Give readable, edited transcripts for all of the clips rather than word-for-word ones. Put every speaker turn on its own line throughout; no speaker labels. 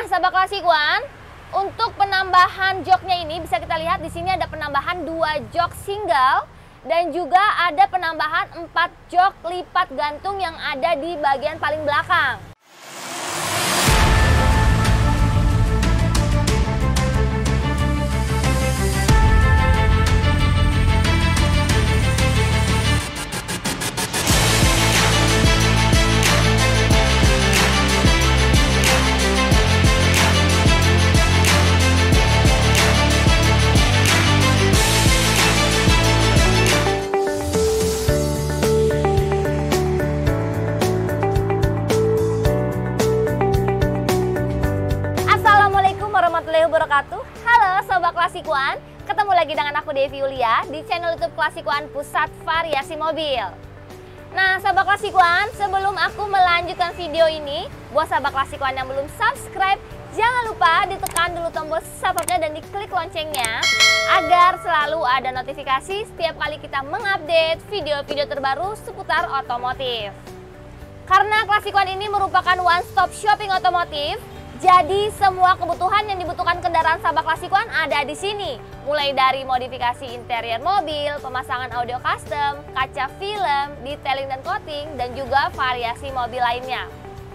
sahabat Classic One, untuk penambahan joknya ini bisa kita lihat di sini ada penambahan 2 jok single dan juga ada penambahan 4 jok lipat gantung yang ada di bagian paling belakang. Wabarakatuh. Halo Sobat Classic One, ketemu lagi dengan aku Devi Yulia di channel YouTube Classic One Pusat Variasi Mobil. Nah Sobat Classic One, sebelum aku melanjutkan video ini, buat Sobat Classic One yang belum subscribe, jangan lupa ditekan dulu tombol subscribe-nya dan diklik loncengnya agar selalu ada notifikasi setiap kali kita mengupdate video-video terbaru seputar otomotif. Karena Classic One ini merupakan one stop shopping otomotif, jadi semua kebutuhan yang dibutuhkan kendaraan sahabat Classic One ada di sini. Mulai dari modifikasi interior mobil, pemasangan audio custom, kaca film, detailing dan coating, dan juga variasi mobil lainnya.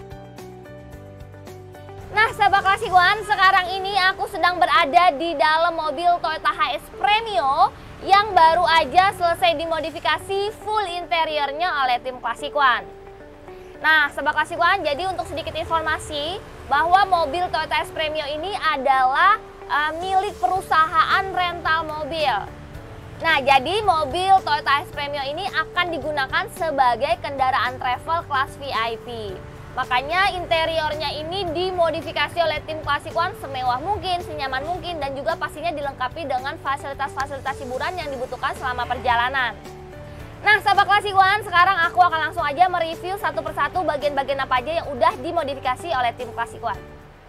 Nah sahabat Classic One, sekarang ini aku sedang berada di dalam mobil Toyota HS Premio yang baru aja selesai dimodifikasi full interiornya oleh tim Classic One. Nah sahabat Classic One, jadi untuk sedikit informasi bahwa mobil Toyota HS Premio ini adalah milik perusahaan rental mobil. Nah, jadi mobil Toyota HS Premio ini akan digunakan sebagai kendaraan travel kelas VIP. Makanya interiornya ini dimodifikasi oleh tim Classic One semewah mungkin, senyaman mungkin, dan juga pastinya dilengkapi dengan fasilitas-fasilitas hiburan yang dibutuhkan selama perjalanan. Nah sahabat Classic One, sekarang aku akan langsung aja mereview satu persatu bagian-bagian apa aja yang udah dimodifikasi oleh tim Classic One.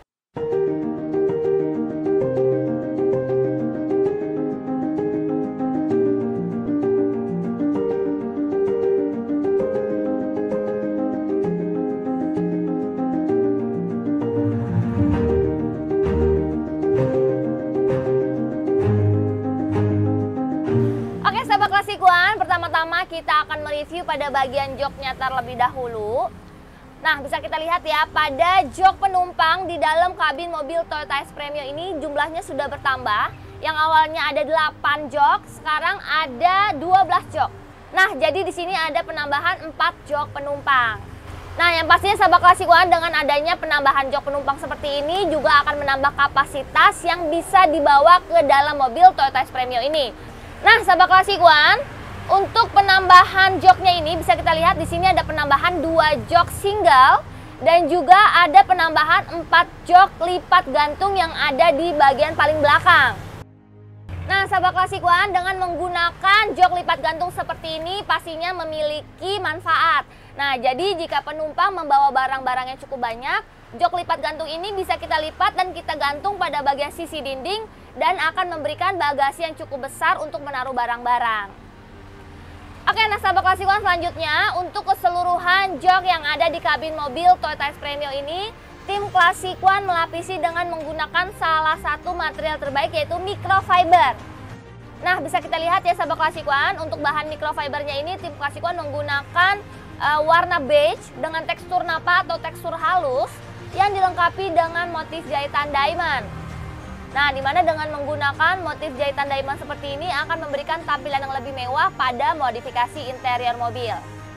Sahabat Classic One, pertama-tama kita akan mereview pada bagian joknya terlebih dahulu. Nah, bisa kita lihat ya, pada jok penumpang di dalam kabin mobil Toyota HS Premio ini jumlahnya sudah bertambah. Yang awalnya ada 8 jok, sekarang ada 12 jok. Nah, jadi di sini ada penambahan 4 jok penumpang. Nah, yang pastinya sahabat Classic One, dengan adanya penambahan jok penumpang seperti ini juga akan menambah kapasitas yang bisa dibawa ke dalam mobil Toyota HS Premio ini. Nah, sahabat Classic One, untuk penambahan joknya ini bisa kita lihat di sini ada penambahan 2 jok single dan juga ada penambahan 4 jok lipat gantung yang ada di bagian paling belakang. Nah, sahabat Classic One, dengan menggunakan jok lipat gantung seperti ini pastinya memiliki manfaat. Nah, jadi jika penumpang membawa barang-barang yang cukup banyak, jok lipat gantung ini bisa kita lipat dan kita gantung pada bagian sisi dinding dan akan memberikan bagasi yang cukup besar untuk menaruh barang-barang. Oke, nah sahabat Classic One, selanjutnya untuk keseluruhan jok yang ada di kabin mobil Toyota HS Premio ini, tim Classic One melapisi dengan menggunakan salah satu material terbaik yaitu microfiber. Nah, bisa kita lihat ya sahabat Classic One, untuk bahan microfibernya ini tim Classic One menggunakan warna beige dengan tekstur napa atau tekstur halus yang dilengkapi dengan motif jahitan diamond. Nah, dimana dengan menggunakan motif jahitan diamond seperti ini akan memberikan tampilan yang lebih mewah pada modifikasi interior mobil.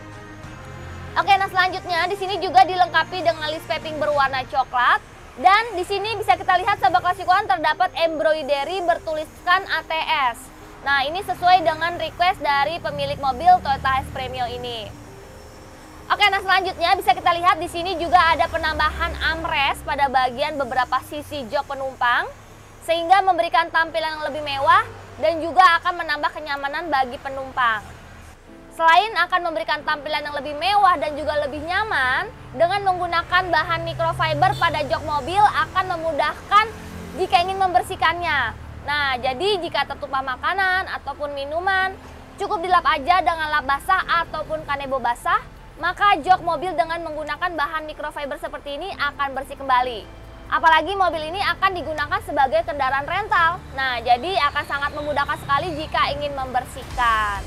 Oke, nah selanjutnya di sini juga dilengkapi dengan list piping berwarna coklat dan di sini bisa kita lihat sahabat Classic One terdapat embroidery bertuliskan ATS. Nah, ini sesuai dengan request dari pemilik mobil Toyota HS Premio ini. Oke, nah selanjutnya bisa kita lihat di sini juga ada penambahan armrest pada bagian beberapa sisi jok penumpang, sehingga memberikan tampilan yang lebih mewah dan juga akan menambah kenyamanan bagi penumpang. Selain akan memberikan tampilan yang lebih mewah dan juga lebih nyaman, dengan menggunakan bahan microfiber pada jok mobil akan memudahkan jika ingin membersihkannya. Nah, jadi jika tertumpah makanan ataupun minuman, cukup dilap aja dengan lap basah ataupun kanebo basah, maka jok mobil dengan menggunakan bahan microfiber seperti ini akan bersih kembali. Apalagi mobil ini akan digunakan sebagai kendaraan rental. Nah, jadi akan sangat memudahkan sekali jika ingin membersihkan.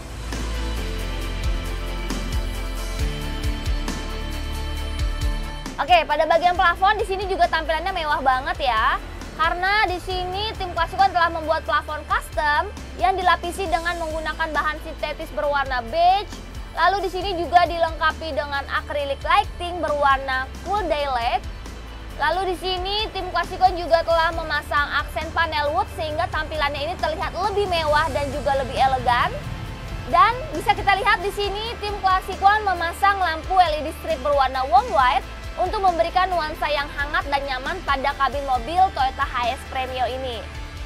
Oke, pada bagian plafon di sini juga tampilannya mewah banget ya. Karena di sini tim Classic One telah membuat plafon custom yang dilapisi dengan menggunakan bahan sintetis berwarna beige. Lalu di sini juga dilengkapi dengan acrylic lighting berwarna cool daylight. Lalu di sini tim Classic One juga telah memasang aksen panel wood sehingga tampilannya ini terlihat lebih mewah dan juga lebih elegan. Dan bisa kita lihat di sini tim Classic One memasang lampu LED strip berwarna warm white untuk memberikan nuansa yang hangat dan nyaman pada kabin mobil Toyota Hiace Premio ini.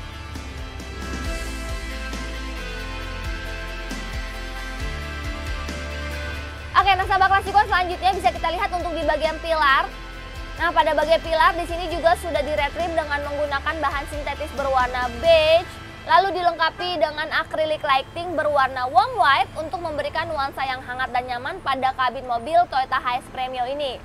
Oke, nah sahabat Classic One, selanjutnya bisa kita lihat untuk di bagian pilar. Nah, pada bagian pilar di sini juga sudah diretrim dengan menggunakan bahan sintetis berwarna beige, lalu dilengkapi dengan acrylic lighting berwarna warm white untuk memberikan nuansa yang hangat dan nyaman pada kabin mobil Toyota Hiace Premio ini.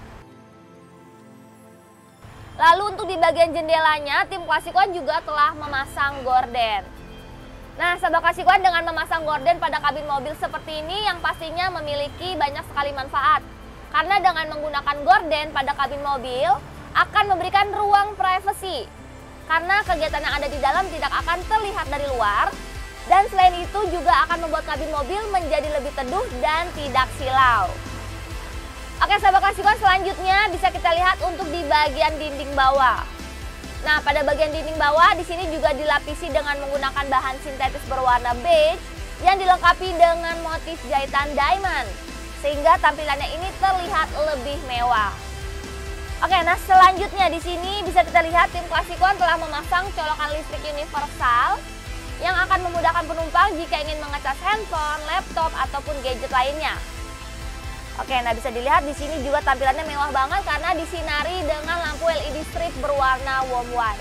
Lalu untuk di bagian jendelanya, tim Classic One juga telah memasang gorden. Nah, sahabat Classic One, dengan memasang gorden pada kabin mobil seperti ini yang pastinya memiliki banyak sekali manfaat. Karena dengan menggunakan gorden pada kabin mobil akan memberikan ruang privasi. Karena kegiatan yang ada di dalam tidak akan terlihat dari luar. Dan selain itu juga akan membuat kabin mobil menjadi lebih teduh dan tidak silau. Oke, sahabat Classic One, selanjutnya bisa kita lihat untuk di bagian dinding bawah. Nah, pada bagian dinding bawah di sini juga dilapisi dengan menggunakan bahan sintetis berwarna beige yang dilengkapi dengan motif jahitan diamond, sehingga tampilannya ini terlihat lebih mewah. Oke, nah selanjutnya di sini bisa kita lihat tim Classic One telah memasang colokan listrik universal yang akan memudahkan penumpang jika ingin mengecas handphone, laptop ataupun gadget lainnya. Oke, nah bisa dilihat di sini juga tampilannya mewah banget karena disinari dengan lampu LED strip berwarna warm white.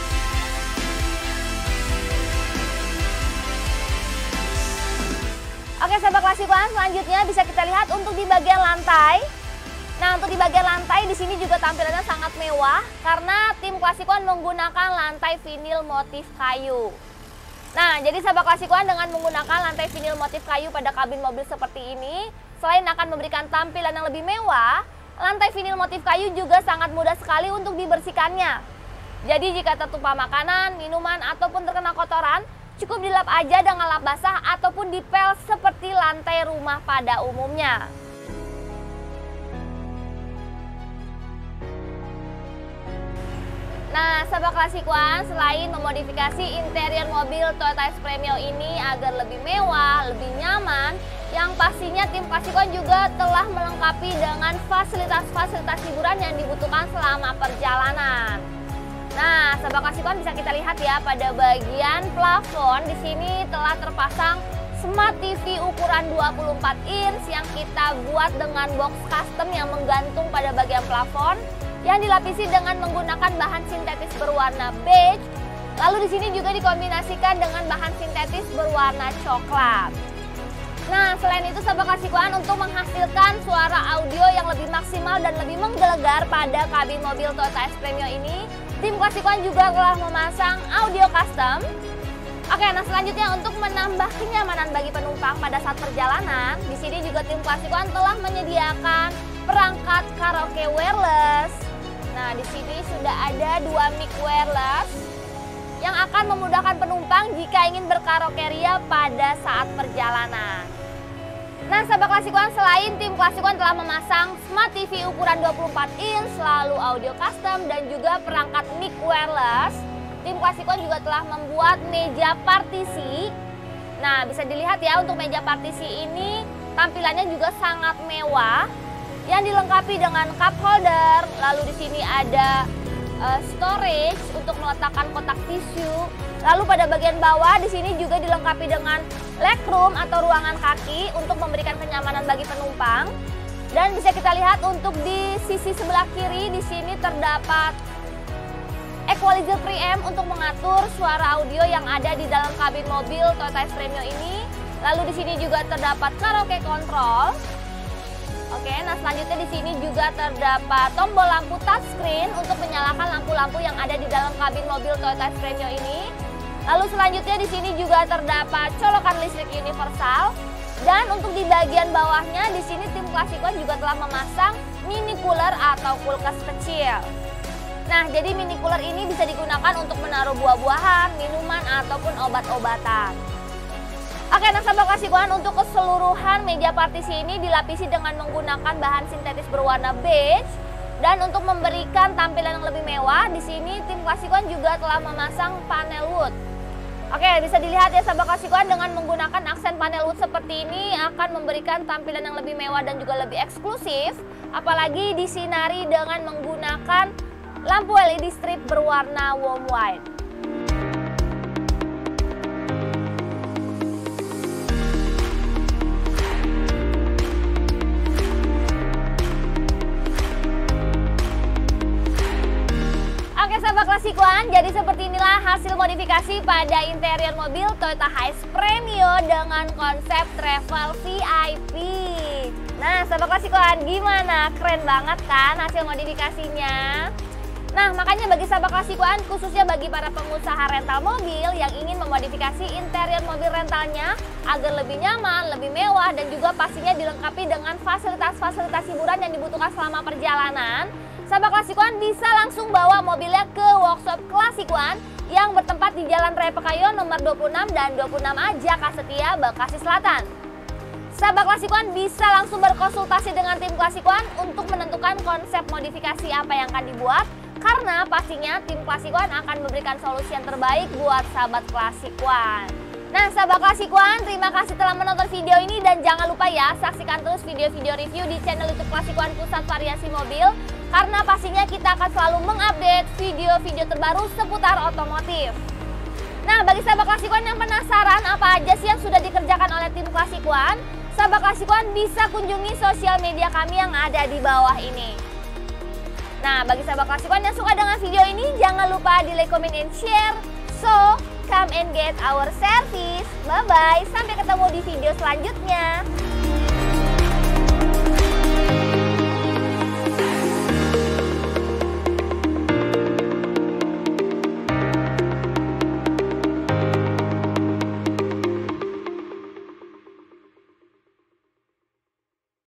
Oke, sahabat Classic One, selanjutnya bisa kita lihat untuk di bagian lantai. Nah, untuk di bagian lantai di sini juga tampilannya sangat mewah karena tim Classic One menggunakan lantai vinil motif kayu. Nah, jadi sahabat Classic One, dengan menggunakan lantai vinil motif kayu pada kabin mobil seperti ini, selain akan memberikan tampilan yang lebih mewah, lantai vinil motif kayu juga sangat mudah sekali untuk dibersihkannya. Jadi jika tertumpah makanan, minuman, ataupun terkena kotoran, cukup dilap aja dengan lap basah ataupun dipel seperti lantai rumah pada umumnya. Nah, sahabat Classic One, selain memodifikasi interior mobil Toyota Hiace Premio ini agar lebih mewah, lebih nyaman, yang pastinya tim Classic One juga telah melengkapi dengan fasilitas-fasilitas hiburan yang dibutuhkan selama perjalanan. Nah, sahabat Classic One, bisa kita lihat ya pada bagian plafon di sini telah terpasang Smart TV ukuran 24 inch yang kita buat dengan box custom yang menggantung pada bagian plafon, yang dilapisi dengan menggunakan bahan sintetis berwarna beige. Lalu di sini juga dikombinasikan dengan bahan sintetis berwarna coklat. Nah, selain itu sahabat Classic One, untuk menghasilkan suara audio yang lebih maksimal dan lebih menggelegar pada kabin mobil Toyota Hiace Premio ini, tim Classic One juga telah memasang audio custom. Oke, nah selanjutnya untuk menambah kenyamanan bagi penumpang pada saat perjalanan, di sini juga tim Classic One telah menyediakan perangkat karaoke wireless. Nah, di sini sudah ada 2 mic wireless yang akan memudahkan penumpang jika ingin berkaraoke ria pada saat perjalanan. Nah, sahabat Classic One, selain tim Classic One telah memasang Smart TV ukuran 24 inch, lalu audio custom dan juga perangkat mic wireless, tim Classic One juga telah membuat meja partisi. Nah, bisa dilihat ya, untuk meja partisi ini tampilannya juga sangat mewah, yang dilengkapi dengan cup holder. Lalu di sini ada storage untuk meletakkan kotak tisu. Lalu pada bagian bawah di sini juga dilengkapi dengan legroom atau ruangan kaki untuk memberikan kenyamanan bagi penumpang. Dan bisa kita lihat untuk di sisi sebelah kiri di sini terdapat equalizer preamp untuk mengatur suara audio yang ada di dalam kabin mobil Toyota Hiace Premio ini. Lalu di sini juga terdapat karaoke control. Oke, nah selanjutnya di sini juga terdapat tombol lampu touchscreen untuk menyalakan lampu-lampu yang ada di dalam kabin mobil Toyota Premio ini. Lalu selanjutnya di sini juga terdapat colokan listrik universal. Dan untuk di bagian bawahnya di sini tim Classic One juga telah memasang mini cooler atau kulkas kecil. Nah, jadi mini cooler ini bisa digunakan untuk menaruh buah-buahan, minuman ataupun obat-obatan. Oke, nah sahabat Classic One, untuk keseluruhan meja partisi ini dilapisi dengan menggunakan bahan sintetis berwarna beige. Dan untuk memberikan tampilan yang lebih mewah, di sini tim Classic One juga telah memasang panel wood. Oke, bisa dilihat ya sahabat Classic One, dengan menggunakan aksen panel wood seperti ini akan memberikan tampilan yang lebih mewah dan juga lebih eksklusif. Apalagi disinari dengan menggunakan lampu LED strip berwarna warm white. Sahabat Classic One, jadi seperti inilah hasil modifikasi pada interior mobil Toyota Hiace Premio dengan konsep travel VIP. Nah, sahabat Classic One, gimana? Keren banget kan hasil modifikasinya? Nah, makanya bagi sahabat Classic One, khususnya bagi para pengusaha rental mobil yang ingin memodifikasi interior mobil rentalnya agar lebih nyaman, lebih mewah, dan juga pastinya dilengkapi dengan fasilitas-fasilitas hiburan yang dibutuhkan selama perjalanan, sahabat Classic One bisa langsung bawa mobilnya ke workshop Classic One yang bertempat di Jalan Raya Pekayon nomor 26 dan 26A Jakarta, Bekasi Selatan. Sahabat Classic One bisa langsung berkonsultasi dengan tim Classic One untuk menentukan konsep modifikasi apa yang akan dibuat, karena pastinya tim Classic One akan memberikan solusi yang terbaik buat sahabat Classic One. Nah, sahabat Classic One, terima kasih telah menonton video ini dan jangan lupa ya, saksikan terus video-video review di channel YouTube Classic One Pusat Variasi Mobil, karena pastinya kita akan selalu mengupdate video-video terbaru seputar otomotif. Nah, bagi sahabat Classic One yang penasaran apa aja sih yang sudah dikerjakan oleh tim Classic One, sahabat Classic One bisa kunjungi sosial media kami yang ada di bawah ini. Nah, bagi sahabat Classic One yang suka dengan video ini, jangan lupa di like, comment, and share. So, come and get our service. Bye-bye, sampai ketemu di video selanjutnya.